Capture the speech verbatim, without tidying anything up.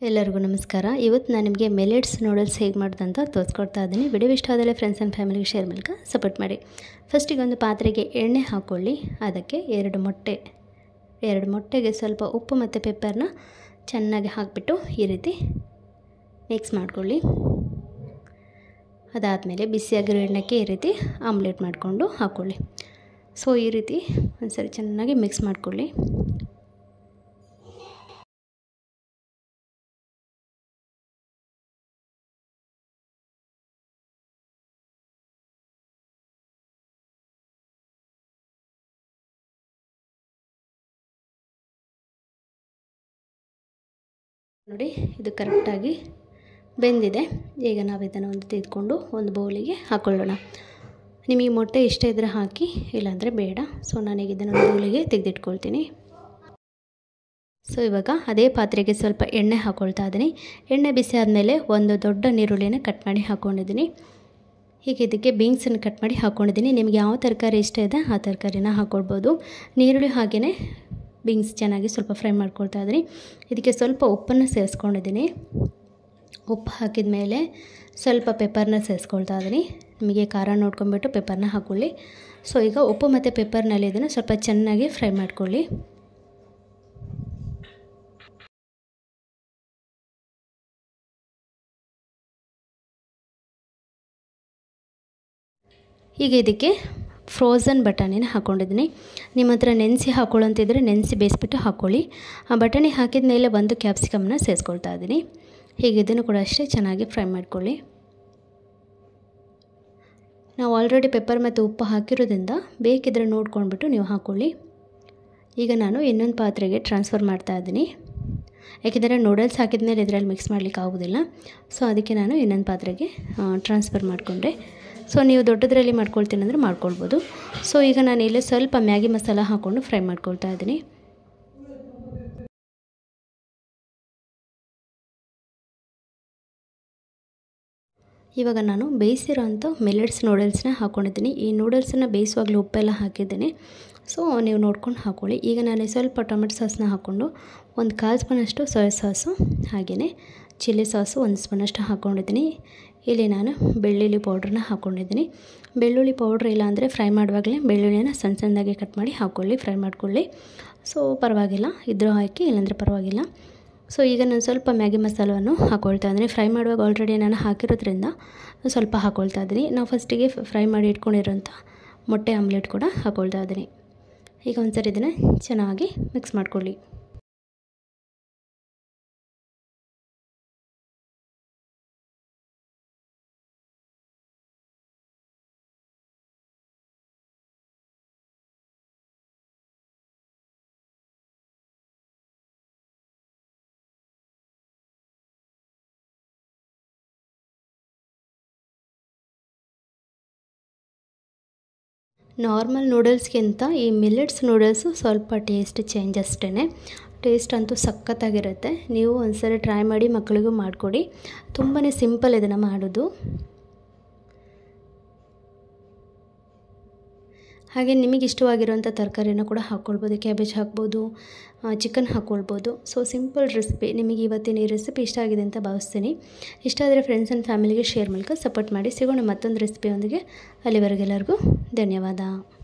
ಎಲ್ಲರಿಗೂ ನಮಸ್ಕಾರ. ಇವತ್ತು ನಾನು ನಿಮಗೆ ಮಿಲೆಟ್ಸ್ ನೂಡಲ್ಸ್ ಹೇಗೆ ಮಾಡೋದು ಅಂತ ತೋರಿಸ್ಕೊಡ್ತಾ ಇದ್ದೀನಿ. ವಿಡಿಯೋ ಇಷ್ಟ ಆದರೆ ಫ್ರೆಂಡ್ಸ್ ಆ್ಯಂಡ್ ಫ್ಯಾಮಿಲಿಗೆ ಶೇರ್ ಮೂಲಕ ಸಪೋರ್ಟ್ ಮಾಡಿ. ಫಸ್ಟಿಗೆ ಒಂದು ಪಾತ್ರೆಗೆ ಎಣ್ಣೆ ಹಾಕ್ಕೊಳ್ಳಿ. ಅದಕ್ಕೆ ಎರಡು ಮೊಟ್ಟೆ ಎರಡು ಮೊಟ್ಟೆಗೆ ಸ್ವಲ್ಪ ಉಪ್ಪು ಮತ್ತು ಪೆಪ್ಪರ್ನ ಚೆನ್ನಾಗಿ ಹಾಕಿಬಿಟ್ಟು ಈ ರೀತಿ ಮಿಕ್ಸ್ ಮಾಡ್ಕೊಳ್ಳಿ. ಅದಾದಮೇಲೆ ಬಿಸಿಯಾಗಿರೋ ಎಣ್ಣೆಗೆ ಈ ರೀತಿ ಆಮ್ಲೆಟ್ ಮಾಡಿಕೊಂಡು ಹಾಕ್ಕೊಳ್ಳಿ. ಸೊ ಈ ರೀತಿ ಒಂದು ಸರಿ ಚೆನ್ನಾಗಿ ಮಿಕ್ಸ್ ಮಾಡ್ಕೊಳ್ಳಿ. ನೋಡಿ, ಇದು ಕರೆಕ್ಟಾಗಿ ಬೆಂದಿದೆ. ಈಗ ನಾವು ಇದನ್ನು ಒಂದು ತೆಗೆದುಕೊಂಡು ಒಂದು ಬೌಲಿಗೆ ಹಾಕ್ಕೊಳ್ಳೋಣ. ನಿಮಗೆ ಮೊಟ್ಟೆ ಇಷ್ಟ ಇದ್ದರೆ ಹಾಕಿ, ಇಲ್ಲಾಂದರೆ ಬೇಡ. ಸೊ ನಾನೀಗ ಇದನ್ನು ಒಂದು ಬೌಲಿಗೆ ತೆಗೆದಿಟ್ಕೊಳ್ತೀನಿ. ಸೊ ಇವಾಗ ಅದೇ ಪಾತ್ರೆಗೆ ಸ್ವಲ್ಪ ಎಣ್ಣೆ ಹಾಕ್ಕೊಳ್ತಾ ಇದ್ದೀನಿ. ಎಣ್ಣೆ ಬಿಸಿ ಆದಮೇಲೆ ಒಂದು ದೊಡ್ಡ ನೀರುಳ್ಳಿನ ಕಟ್ ಮಾಡಿ ಹಾಕ್ಕೊಂಡಿದ್ದೀನಿ. ಹೀಗೆ ಇದಕ್ಕೆ ಬೀನ್ಸನ್ನು ಕಟ್ ಮಾಡಿ ಹಾಕ್ಕೊಂಡಿದ್ದೀನಿ. ನಿಮಗೆ ಯಾವ ತರಕಾರಿ ಇಷ್ಟ ಇದೆ ಆ ತರಕಾರಿನ ಹಾಕ್ಕೊಳ್ಬೋದು. ನೀರುಳ್ಳಿ ಹಾಗೆಯೇ ಬೀನ್ಸ್ ಚೆನ್ನಾಗಿ ಸ್ವಲ್ಪ ಫ್ರೈ ಮಾಡ್ಕೊಳ್ತಾ ಇದ್ದೀನಿ. ಇದಕ್ಕೆ ಸ್ವಲ್ಪ ಉಪ್ಪನ್ನು ಸೇರಿಸ್ಕೊಂಡಿದ್ದೀನಿ. ಉಪ್ಪು ಹಾಕಿದ ಮೇಲೆ ಸ್ವಲ್ಪ ಪೆಪ್ಪರ್ನ ಸೇರಿಸ್ಕೊಳ್ತಾ ಇದ್ದೀನಿ. ನಿಮಗೆ ಖಾರ ನೋಡ್ಕೊಂಬಿಟ್ಟು ಪೆಪ್ಪರ್ನ ಹಾಕ್ಕೊಳ್ಳಿ. ಸೊ ಈಗ ಉಪ್ಪು ಮತ್ತು ಪೆಪ್ಪರ್ನಲ್ಲಿ ಇದನ್ನು ಸ್ವಲ್ಪ ಚೆನ್ನಾಗಿ ಫ್ರೈ ಮಾಡ್ಕೊಳ್ಳಿ. ಈಗ ಇದಕ್ಕೆ ಫ್ರೋಝನ್ ಬಟಾಣಿನ ಹಾಕ್ಕೊಂಡಿದ್ದೀನಿ. ನಿಮ್ಮ ಹತ್ರ ನೆನೆಸಿ ಹಾಕ್ಕೊಳ್ಳೋಂತಿದ್ರೆ ನೆನೆಸಿ ಬೇಯಿಸ್ಬಿಟ್ಟು ಹಾಕ್ಕೊಳ್ಳಿ. ಆ ಬಟಾಣಿ ಹಾಕಿದ ಮೇಲೆ ಒಂದು ಕ್ಯಾಪ್ಸಿಕಮ್ನ ಸೇರಿಸ್ಕೊಳ್ತಾ ಇದ್ದೀನಿ. ಹೀಗೆ ಇದನ್ನು ಕೂಡ ಅಷ್ಟೇ ಚೆನ್ನಾಗಿ ಫ್ರೈ ಮಾಡ್ಕೊಳ್ಳಿ. ನಾವು ಆಲ್ರೆಡಿ ಪೆಪ್ಪರ್ ಮತ್ತು ಉಪ್ಪು ಹಾಕಿರೋದ್ರಿಂದ ಬೇಕಿದ್ರೆ ನೋಡ್ಕೊಂಡ್ಬಿಟ್ಟು ನೀವು ಹಾಕ್ಕೊಳ್ಳಿ. ಈಗ ನಾನು ಇನ್ನೊಂದು ಪಾತ್ರೆಗೆ ಟ್ರಾನ್ಸ್ಫರ್ ಮಾಡ್ತಾ ಇದ್ದೀನಿ. ಯಾಕೆಂದರೆ ನೂಡಲ್ಸ್ ಹಾಕಿದ ಮೇಲೆ ಇದರಲ್ಲಿ ಮಿಕ್ಸ್ ಮಾಡಲಿಕ್ಕೆ ಆಗೋದಿಲ್ಲ. ಸೊ ಅದಕ್ಕೆ ನಾನು ಇನ್ನೊಂದು ಪಾತ್ರೆಗೆ ಟ್ರಾನ್ಸ್ಫರ್ ಮಾಡಿಕೊಂಡೆ. ಸೊ ನೀವು ದೊಡ್ಡದರಲ್ಲಿ ಮಾಡ್ಕೊಳ್ತೀನಿ ಅಂದರೆ ಮಾಡ್ಕೊಳ್ಬೋದು. ಸೊ ಈಗ ನಾನು ಇಲ್ಲೇ ಸ್ವಲ್ಪ ಮ್ಯಾಗಿ ಮಸಾಲ ಹಾಕ್ಕೊಂಡು ಫ್ರೈ ಮಾಡ್ಕೊಳ್ತಾ ಇದ್ದೀನಿ. ಇವಾಗ ನಾನು ಬೇಯಿಸಿರೋ ಅಂಥ ಮಿಲೆಟ್ಸ್ ನೂಡಲ್ಸ್ನ ಹಾಕ್ಕೊಂಡಿದ್ದೀನಿ. ಈ ನೂಡಲ್ಸನ್ನು ಬೇಯಿಸುವಾಗಲೂ ಉಪ್ಪೆಲ್ಲ ಹಾಕಿದ್ದೀನಿ. ಸೊ ನೀವು ನೋಡ್ಕೊಂಡು ಹಾಕ್ಕೊಳ್ಳಿ. ಈಗ ನಾನು ಸ್ವಲ್ಪ ಟೊಮೆಟೊ ಸಾಸನ್ನ ಹಾಕ್ಕೊಂಡು ಒಂದು ಕಾಲು ಸ್ಪೂನಷ್ಟು ಸೋಯಾ ಸಾಸು ಹಾಗೆಯೇ ಚಿಲ್ಲಿ ಸಾಸು ಒಂದು ಸ್ಪೂನಷ್ಟು ಹಾಕ್ಕೊಂಡಿದ್ದೀನಿ. ಇಲ್ಲಿ ನಾನು ಬೆಳ್ಳುಳ್ಳಿ ಪೌಡ್ರನ್ನ ಹಾಕ್ಕೊಂಡಿದ್ದೀನಿ. ಬೆಳ್ಳುಳ್ಳಿ ಪೌಡ್ರ್ ಇಲ್ಲ ಅಂದರೆ ಫ್ರೈ ಮಾಡುವಾಗಲೇ ಬೆಳ್ಳುಳ್ಳಿನ ಸಣ್ಣ ಸಣ್ಣದಾಗಿ ಕಟ್ ಮಾಡಿ ಹಾಕ್ಕೊಳ್ಳಿ, ಫ್ರೈ ಮಾಡ್ಕೊಳ್ಳಿ. ಸೊ ಪರವಾಗಿಲ್ಲ, ಇದ್ರೂ ಹಾಕಿ ಇಲ್ಲಾಂದರೆ ಪರವಾಗಿಲ್ಲ. ಸೊ ಈಗ ನಾನು ಸ್ವಲ್ಪ ಮ್ಯಾಗಿ ಮಸಾಲವನ್ನು ಹಾಕ್ಕೊಳ್ತಾ ಇದ್ದೀನಿ. ಫ್ರೈ ಮಾಡುವಾಗ ಆಲ್ರೆಡಿ ನಾನು ಹಾಕಿರೋದ್ರಿಂದ ಸ್ವಲ್ಪ ಹಾಕ್ಕೊಳ್ತಾ ಇದ್ದೀನಿ. ನಾವು ಫಸ್ಟಿಗೆ ಫ್ರೈ ಮಾಡಿ ಇಟ್ಕೊಂಡಿರೋಂಥ ಮೊಟ್ಟೆ ಆಮ್ಲೆಟ್ ಕೂಡ ಹಾಕ್ಕೊಳ್ತಾ ಇದ್ದೀನಿ. ಈಗ ಒಂದು ಸರಿ ಇದನ್ನು ಚೆನ್ನಾಗಿ ಮಿಕ್ಸ್ ಮಾಡ್ಕೊಳ್ಳಿ. ನಾರ್ಮಲ್ ನೂಡಲ್ಸ್ಗಿಂತ ಈ ಮಿಲೆಟ್ಸ್ ನೂಡಲ್ಸು ಸ್ವಲ್ಪ ಟೇಸ್ಟ್ ಚೇಂಜ್ ಅಷ್ಟೇ. ಟೇಸ್ಟ್ ಅಂತೂ ಸಖತ್ತಾಗಿರುತ್ತೆ. ನೀವು ಒಂದ್ಸರಿ ಟ್ರೈ ಮಾಡಿ, ಮಕ್ಕಳಿಗೂ ಮಾಡಿಕೊಡಿ. ತುಂಬಾ ಸಿಂಪಲ್ ಇದನ್ನು ಮಾಡೋದು. ಹಾಗೆ ನಿಮಗೆ ಇಷ್ಟವಾಗಿರೋಂಥ ತರಕಾರಿನ ಕೂಡ ಹಾಕ್ಕೊಳ್ಬೋದು. ಕ್ಯಾಬೇಜ್ ಹಾಕ್ಬೋದು, ಚಿಕನ್ ಹಾಕ್ಕೊಳ್ಬೋದು. So simple recipe. ನಿಮಗೆ ಇವತ್ತಿನ ಈ ರೆಸಿಪಿ ಇಷ್ಟ ಆಗಿದೆ ಅಂತ ಭಾವಿಸ್ತೀನಿ. ಇಷ್ಟ ಆದರೆ ಫ್ರೆಂಡ್ಸ್ ಆ್ಯಂಡ್ ಫ್ಯಾಮಿಲಿಗೆ ಶೇರ್ ಮೂಲಕ ಸಪೋರ್ಟ್ ಮಾಡಿ. ಸಿಗೋಣ ಮತ್ತೊಂದು ರೆಸಿಪಿಯೊಂದಿಗೆ. ಅಲ್ಲಿವರೆಗೆಲ್ಲರಿಗೂ ಧನ್ಯವಾದ.